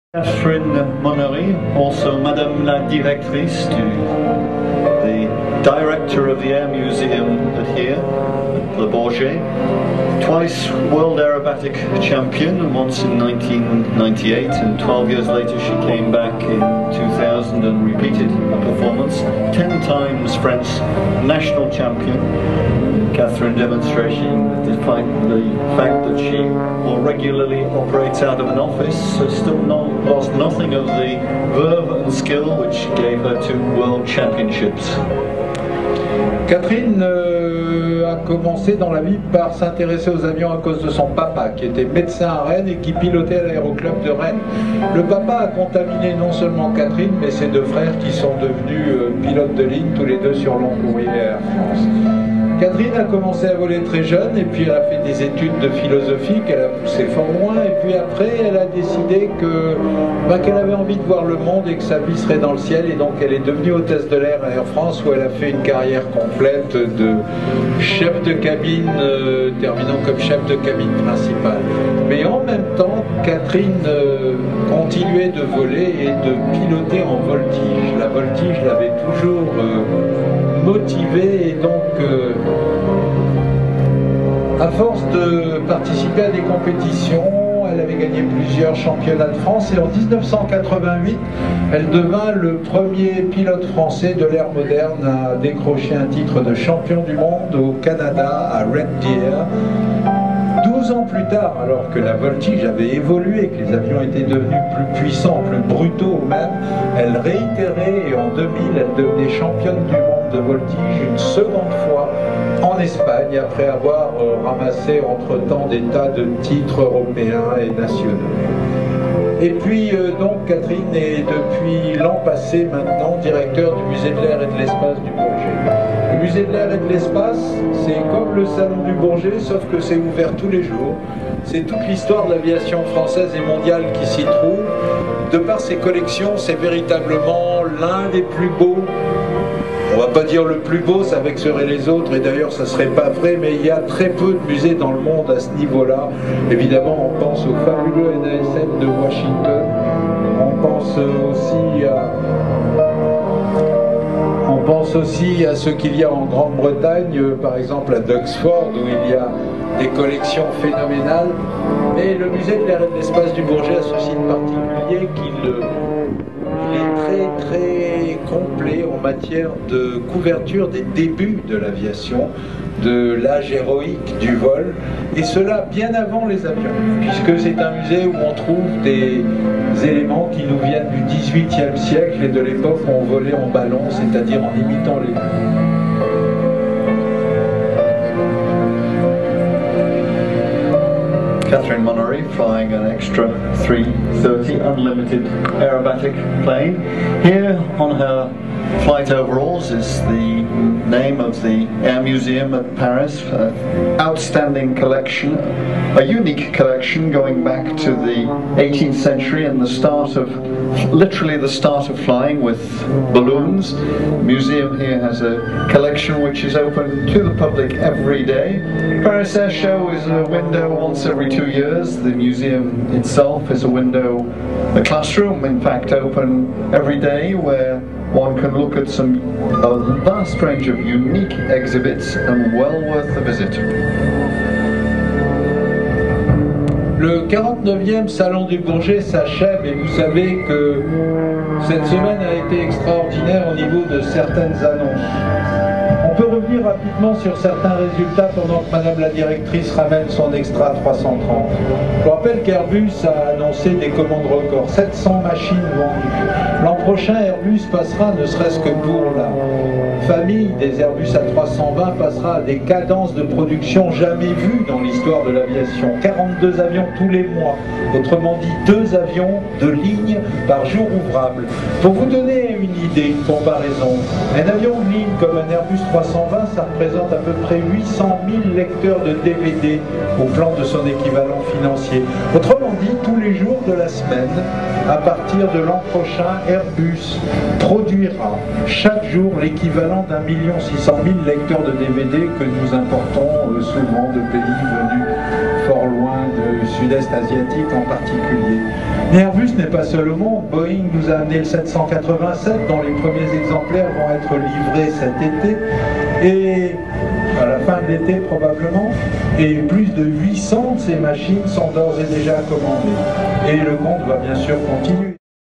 Catherine Monnery, also Madame la Directrice, the Director of the Air Museum here at Le Bourget, twice World Aerobatic Champion, once in 1998 and 12 years later she came back in 2000 and repeated the performance, 10 times French National Champion. Catherine demonstration, despite the fact that she more regularly operates out of an office, still lost nothing of the verve and skill which gave her 2 World Championships. Catherine a commencé dans la vie par s'intéresser aux avions à cause de son papa qui était médecin à Rennes et qui pilotait l'aéroclub de Rennes. Le papa a contaminé non seulement Catherine mais ses 2 frères qui sont devenus pilotes de ligne tous les 2 sur long courrier Air France. Catherine a commencé à voler très jeune et puis elle a fait des études de philosophie qu'elle a poussé fort loin et puis après elle a décidé qu'elle avait envie de voir le monde et que sa vie serait dans le ciel et donc elle est devenue hôtesse de l'air à Air France où elle a fait une carrière complète de chef de cabine terminant comme chef de cabine principale. Mais en même temps Catherine continuait de voler et de piloter en voltige. La voltige l'avait toujours motivée et donc à force de participer à des compétitions, elle avait gagné plusieurs championnats de France et en 1988, elle devint le premier pilote français de l'ère moderne à décrocher un titre de champion du monde au Canada à Red Deer. 12 ans plus tard, alors que la voltige avait évolué, que les avions étaient devenus plus puissants, plus brutaux même, elle réitérait et en 2000, elle devenait championne du monde de voltige une seconde fois en Espagne après avoir ramassé entre-temps des tas de titres européens et nationaux. Et puis donc Catherine est depuis l'an passé maintenant directeur du musée de l'air et de l'espace du Bourget. Le musée de l'air et de l'espace, c'est comme le salon du Bourget, sauf que c'est ouvert tous les jours. C'est toute l'histoire de l'aviation française et mondiale qui s'y trouve. De par ses collections, c'est véritablement l'un des plus beaux. On va pas dire le plus beau, ça vexerait les autres, et d'ailleurs ça serait pas vrai, mais il y a très peu de musées dans le monde à ce niveau-là. Évidemment, on pense au fabuleux NASM de Washington, on pense aussi à ce qu'il y a en Grande-Bretagne, par exemple à Duxford, où il y a des collections phénoménales. Mais le musée de l'air et de l'espace du Bourget a ceci de particulier qu'il est très complet en matière de couverture des débuts de l'aviation, de l'âge héroïque du vol, et cela bien avant les avions, puisque c'est un musée où on trouve des éléments qui nous viennent du XVIIIe siècle et de l'époque où on volait en ballon, c'est-à-dire en imitant les Catherine Monnery flying an extra 330 unlimited aerobatic plane. Here on her flight overalls is the name of the Air Museum at Paris. Outstanding collection, a unique collection going back to the 18th century and the start of, literally the start of flying with balloons. The museum here has a collection which is open to the public every day. Paris Air Show is a window once every 2 years. The museum itself is a window, a classroom in fact, open every day where one can look at a vast range of unique exhibits and well worth the visit. Le 49e Salon du Bourget s'achève et vous savez que cette semaine a été extraordinaire au niveau de certaines annonces. On peut revenir rapidement sur certains résultats pendant que Madame la Directrice ramène son extra 330. Je rappelle qu'Airbus a annoncé des commandes records, 700 machines vendues. L'an prochain, Airbus passera, ne serait-ce que pour la famille des Airbus A320, passera à des cadences de production jamais vues dans l'histoire de l'aviation. 42 avions tous les mois, autrement dit 2 avions de ligne par jour ouvrable. Pour vous donner une idée, une comparaison, un avion de ligne comme un Airbus 320, ça représente à peu près 800 000 lecteurs de DVD au plan de son équivalent financier. Autrement dit, tous les jours de la semaine, à partir de l'an prochain, Airbus produira chaque jour l'équivalent l'un d'1,6 million lecteurs de DVD que nous importons souvent de pays venus fort loin, du sud-est asiatique en particulier. Mais Airbus n'est pas seul au monde. Boeing nous a amené le 787 dont les premiers exemplaires vont être livrés cet été et à la fin de l'été probablement, et plus de 800 de ces machines sont d'ores et déjà commandées. Et le compte va bien sûr continuer.